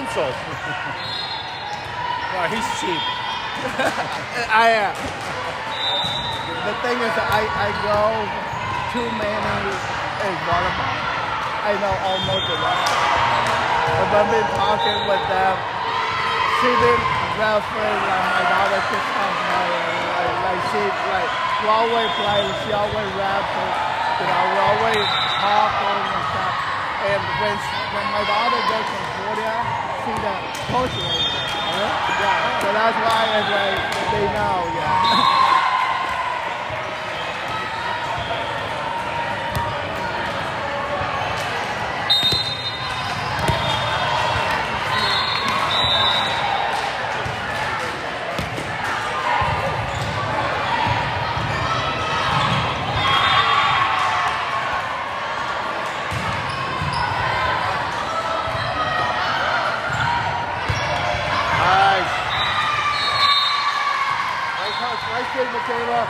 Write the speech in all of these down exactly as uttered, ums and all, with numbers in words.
pencils. Well, he's cheap. I am. The thing is, I, I go too many in volleyball. I know almost the rest. But I've been talking with them. She been referring like my daughter could come here. Like, like she like we always play. She always referring. You know, we always talking and stuff. And when when my daughter goes to Korea, see the coach lady. Yeah. So that's why it's like they know. Yeah. Michaela.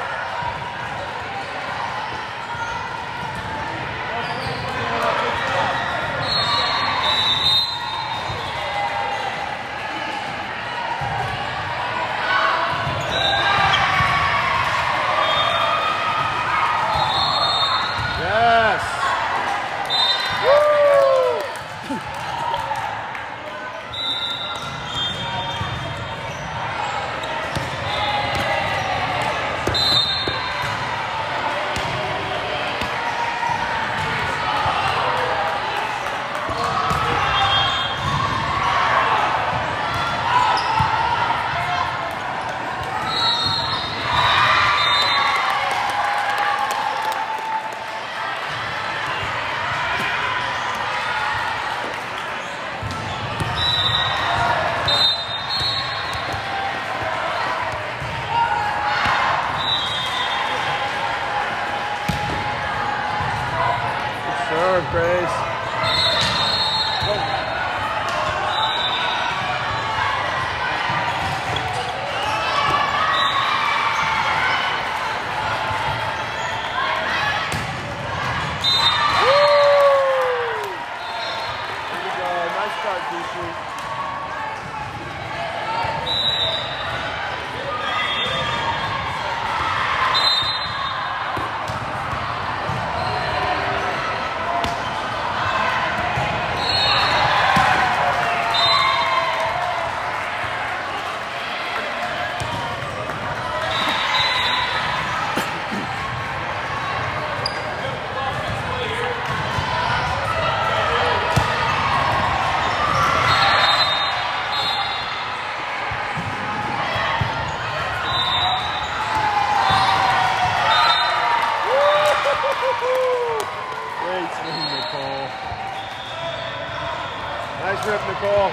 Nice rip, Nicole.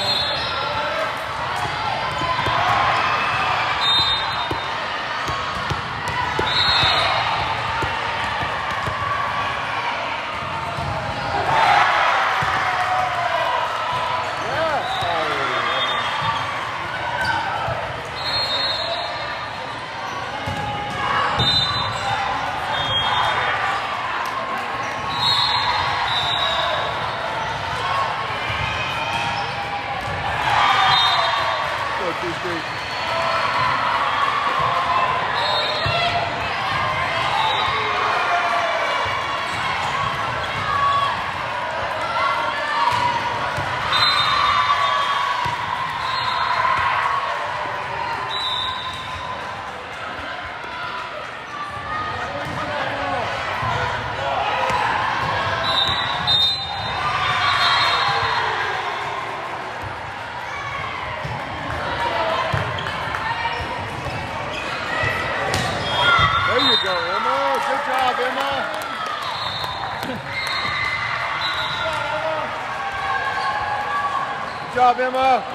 Good job, Emma.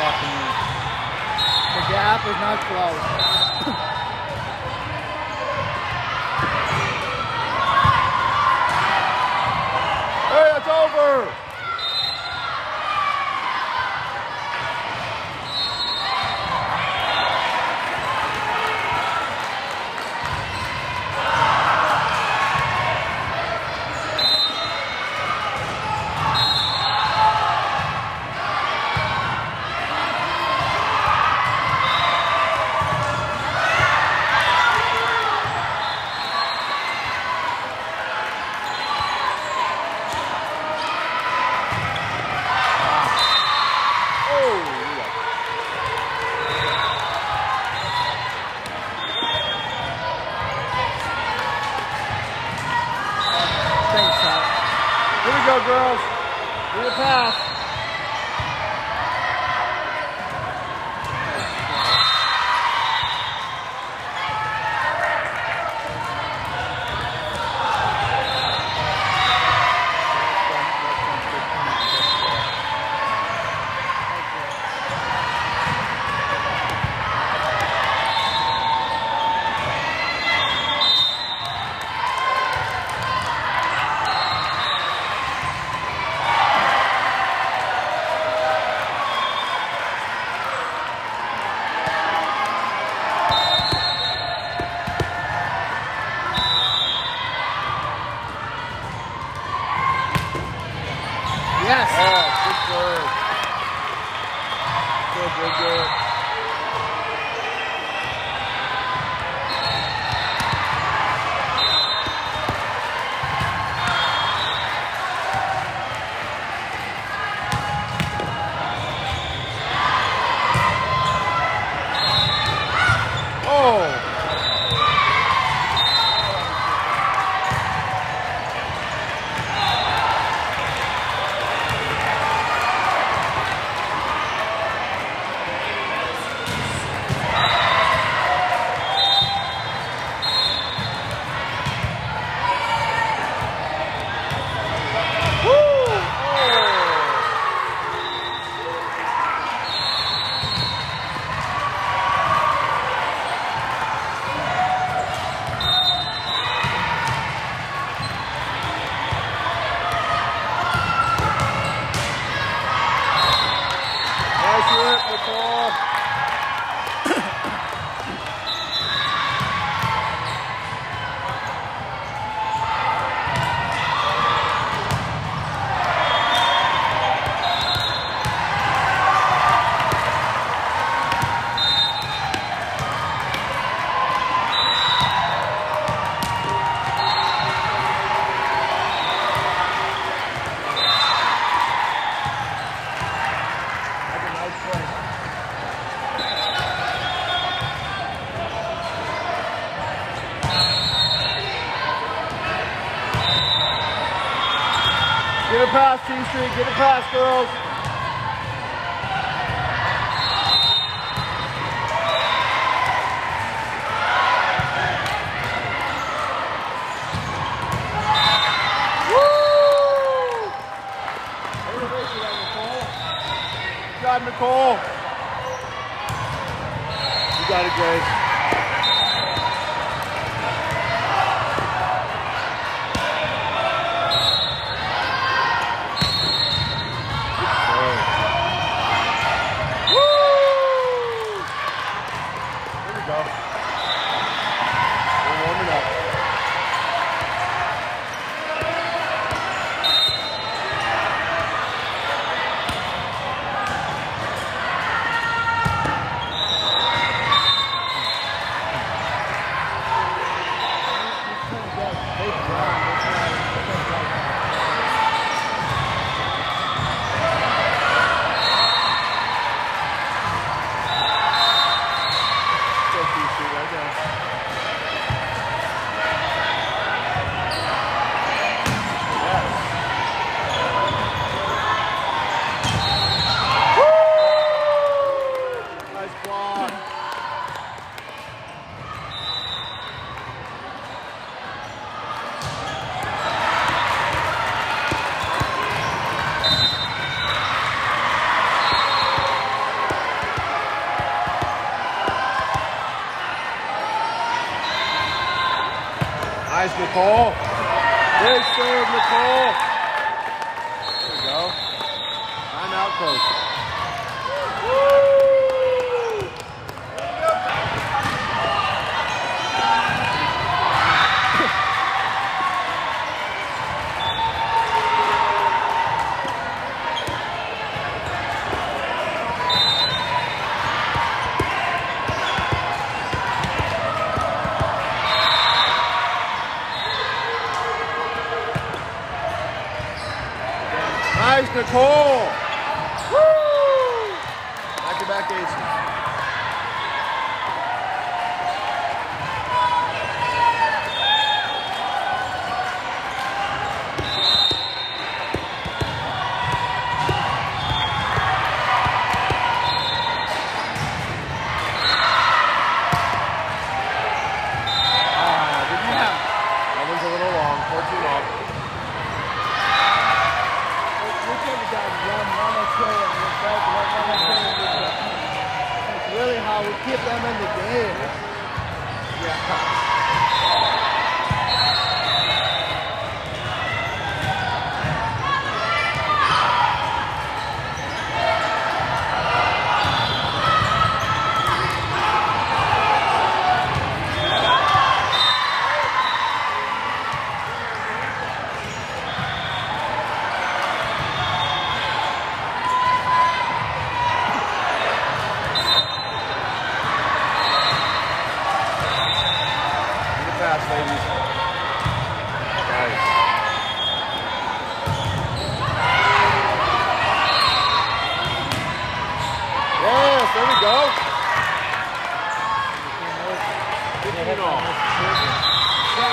blocking you. The gap is not close. Hey, it's over! Here we go, girls. Do the pass. Yes. Oh, good serve. Good, good, good. Oh. Nice work, Nicole. That's a nice play. Get a pass, T-Street. Get a pass, girls. Woo! Good job, Nicole. You got it, Grace. Go. We're warming up. Nice, Nicole. Great serve, Nicole. There you go. Timeout, coach. Nice, Nicole. Woo! Back-to-back aces. Ah, good job. That one's a little long, fourteen off. That's really how we keep them in the game. Yeah. Fast, ladies. Nice. Yes, there we go. fifteen off.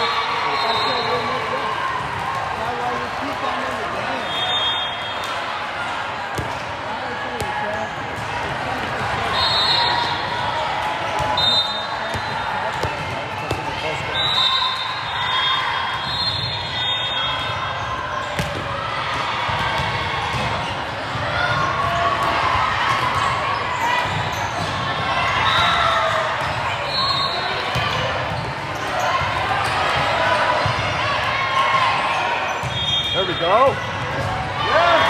There we go. Yeah.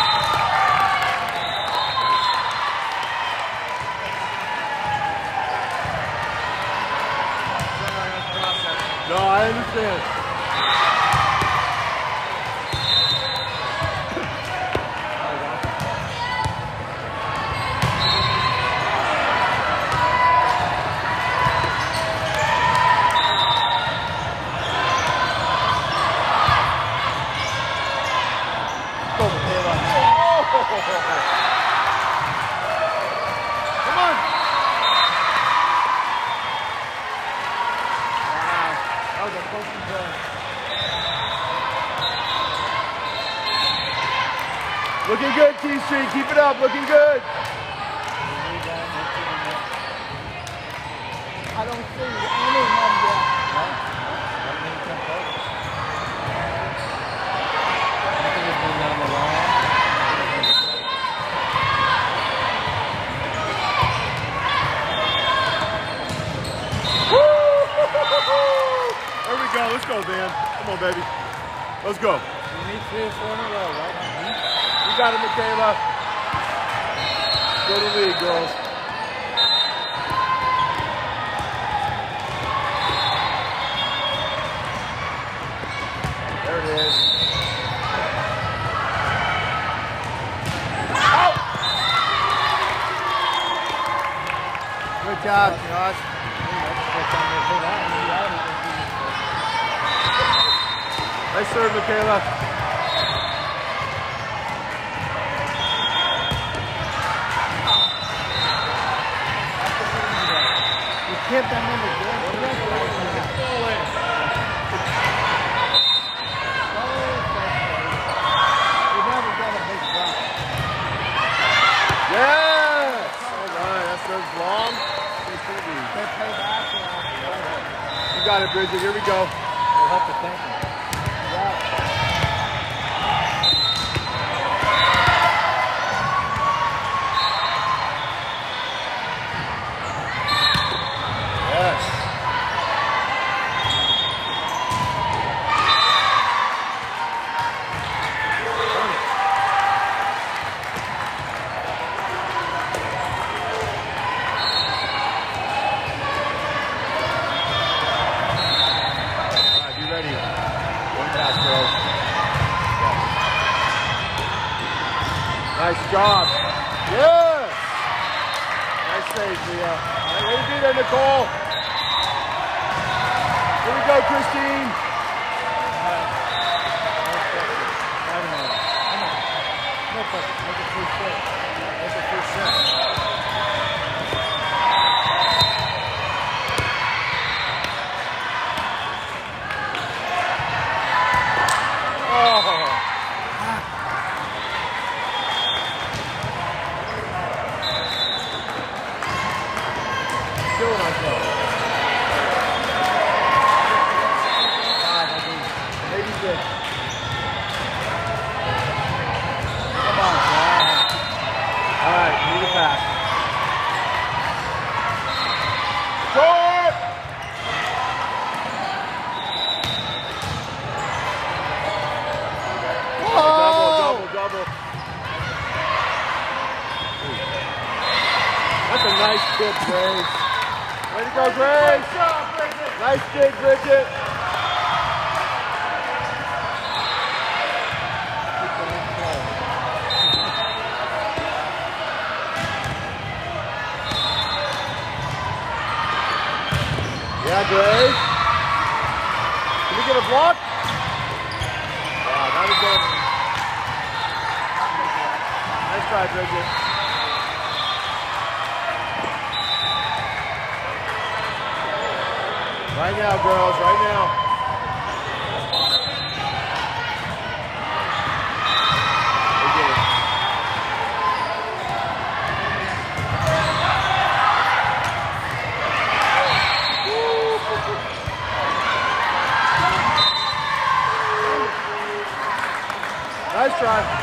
No, I understand. Come on. Wow. That was a close control. Looking good, T-Street. Keep it up. Looking good. I don't see any number. There we go. Let's go, Dan. Come on, baby. Let's go. You need three or four in a row, right? You got it, Michaela. Go to the lead, girls. There it is. Out! Good job, Josh. Nice serve, Michaela. You kept them in the game. We never got a big drop. Yes! All right, that serves long. They pay back. You got it, Bridget. Here we go. We'll have to thank them. Yes. Nice job. Yes. Nice save, Leah. All right, way to be there, Nicole. Here we go, Christine. Make it free set. Make it free set. Killing ourselves. Five, I think. Maybe six. Come on, John. All right, need a pass. Short! Double, double, double. That's a nice kick, Grace. Way to go, Grace. Nice kick, Bridget. Yeah, Grace. Can we get a block? Wow, that was good. Nice try, Bridget. Right now, girls, right now. They did it. Nice try.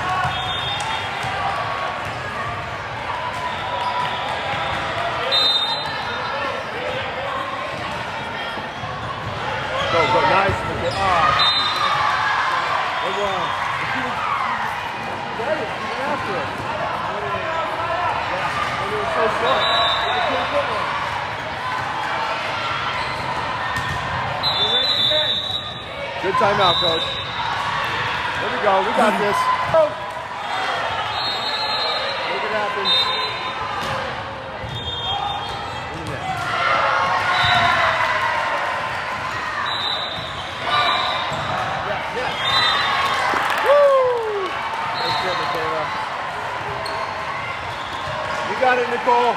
Go, go, nice. Oh, good one. Get it, get after it. Yeah, it was so short. It was a good one. Good timeout, coach. There we go. We got this. Oh. Make it happen. You got it, Nicole.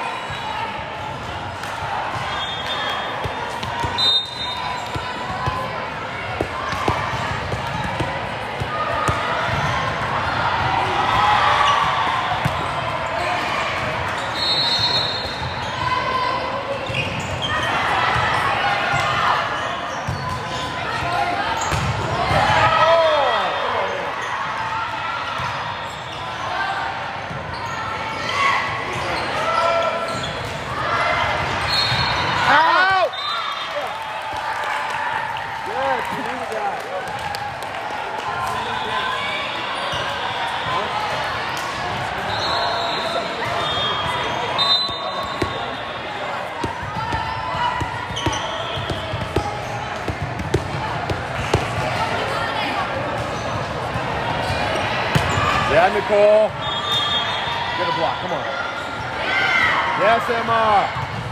Yeah, Nicole. Get a block, come on. Yes, Emma.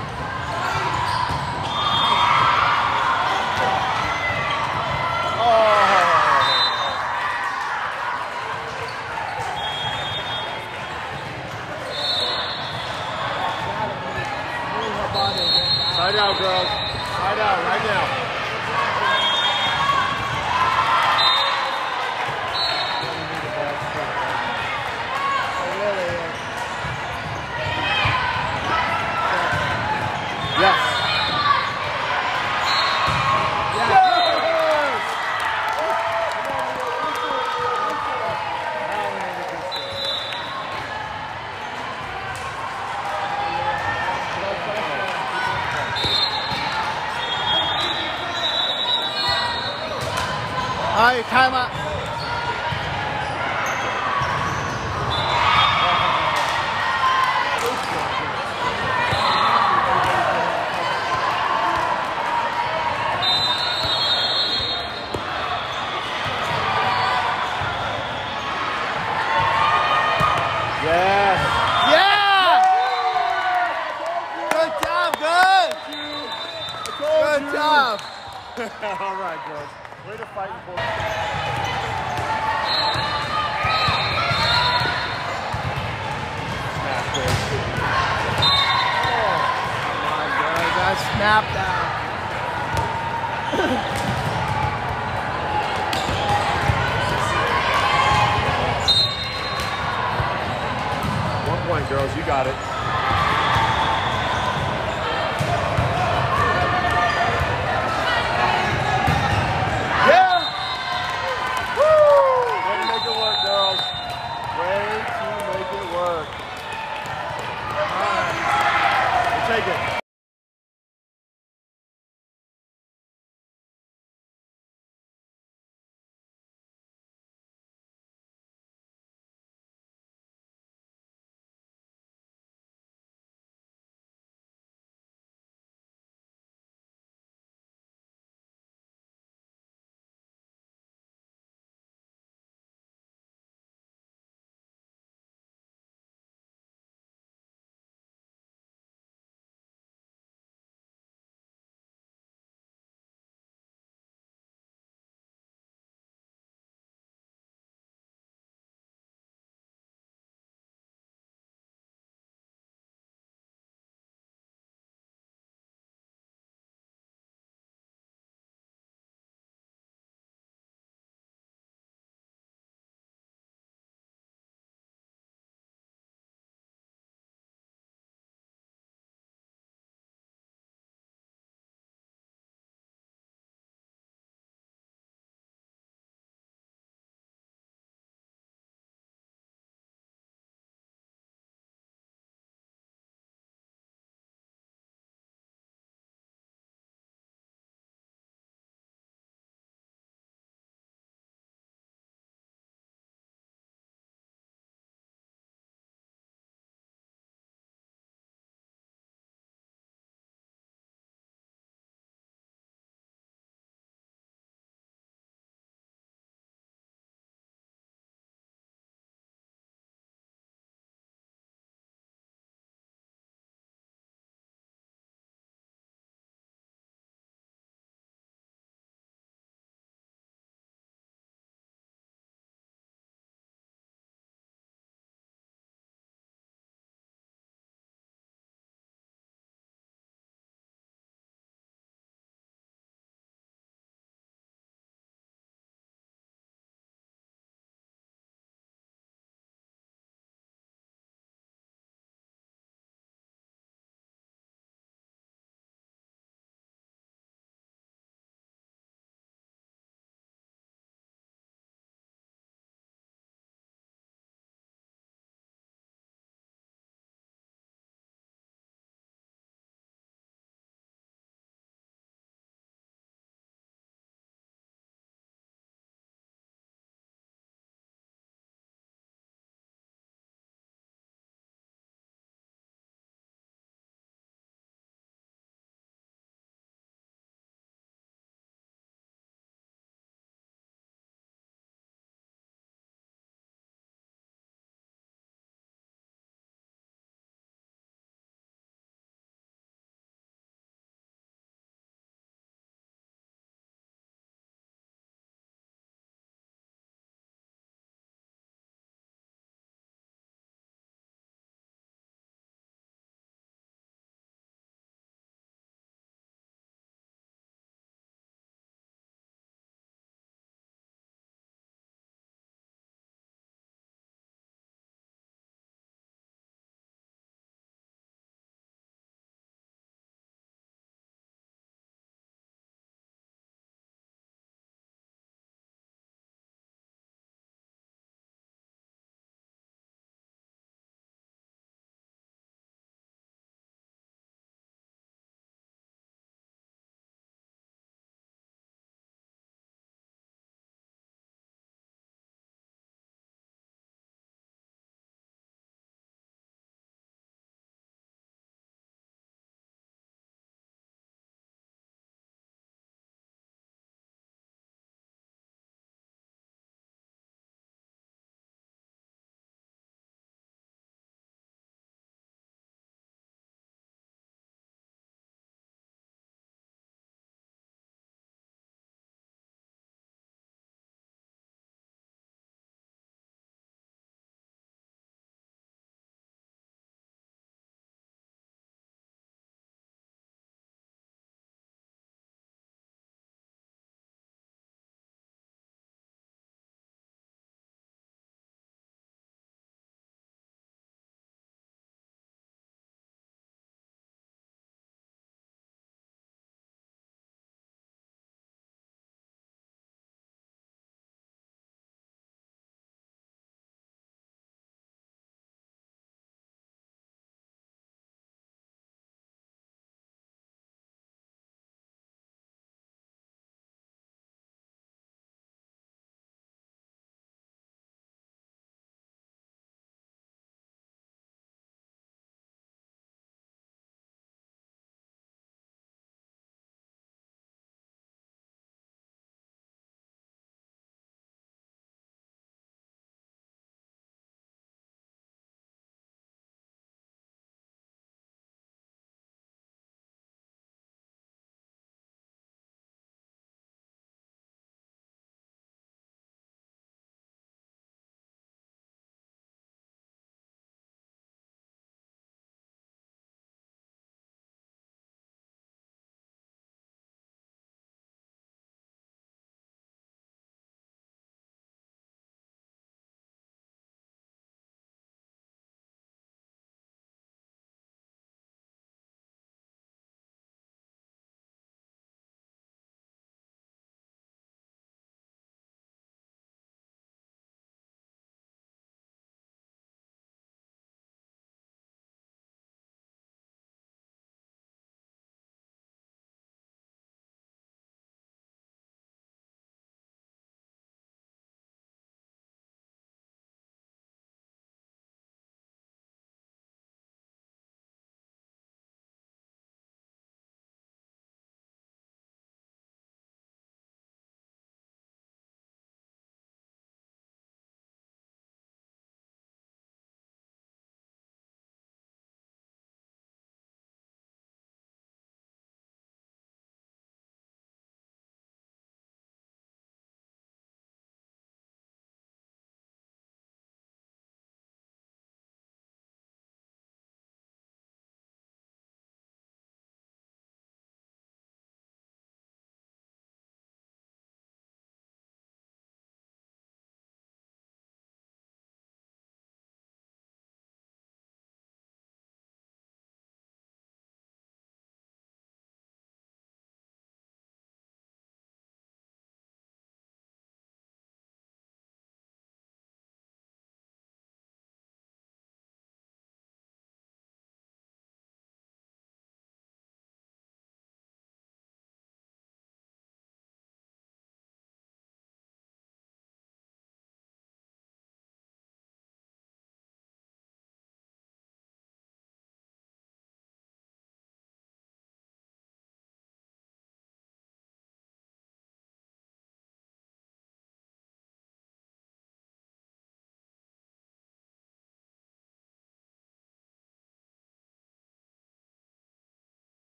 Oh. Side out, girls. Side out right now. Yes. Yes. All right, girls. Way to fight for it. Snap, girls. Come on, girls. That snap down. One point, girls. You got it.